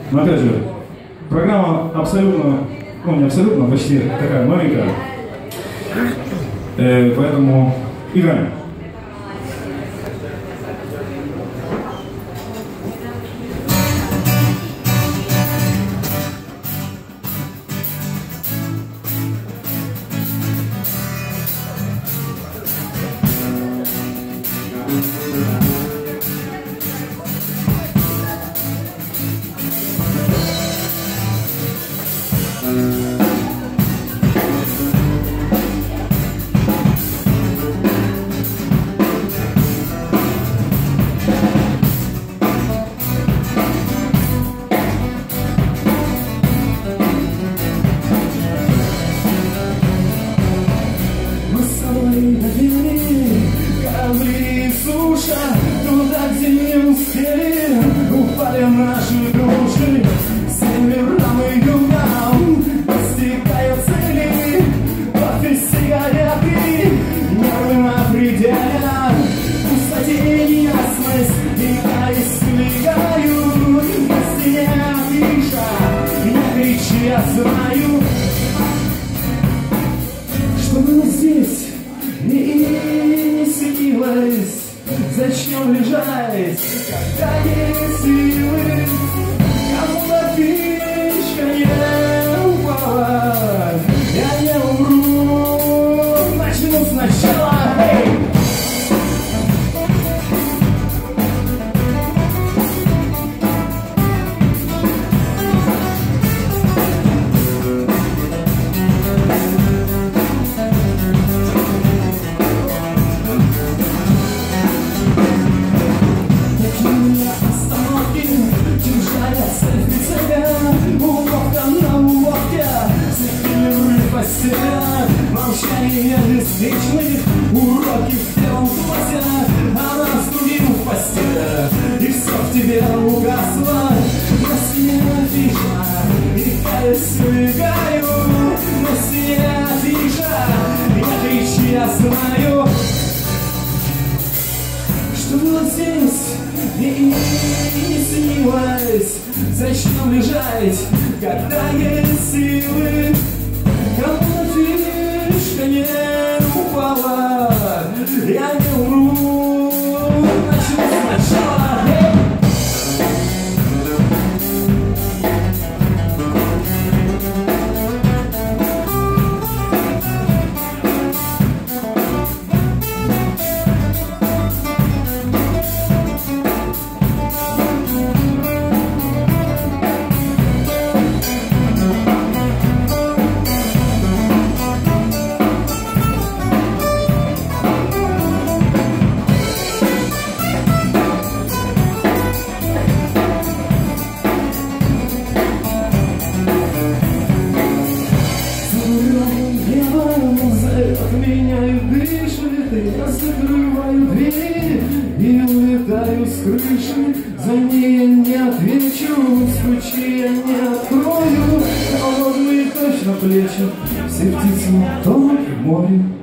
Но опять же, программа абсолютно, ну не абсолютно, почти такая новенькая. Поэтому играем. Корабли и суша, туда, где не успели, упали наши души. Северам и югам достигают цели, кофе, сигареты, нервы на пределе. В пустоте неясность, и я исплегаю, на стене афиша, я кричу, я знаю, что было здесь. И не снилось, зачем лежать, когда есть силы, кому-то печка не упала, я не умру, начну сначала. Молчание беспечных, уроки в белом платье, а нас другим в постели, и все в тебе угасло. На стене афиша, и я свигаю, на стене афиша, я кричу, я знаю, что было здесь, и не снилось, зачем лежать, когда есть силы. Кому-то фишка не упала, я не умру, начну сначала. Меня и дышит, я закрываю двери и улетаю с крыши. За ней я не отвечу, стучи я не открою. Холодные точно плечи, все птицы тонут в море.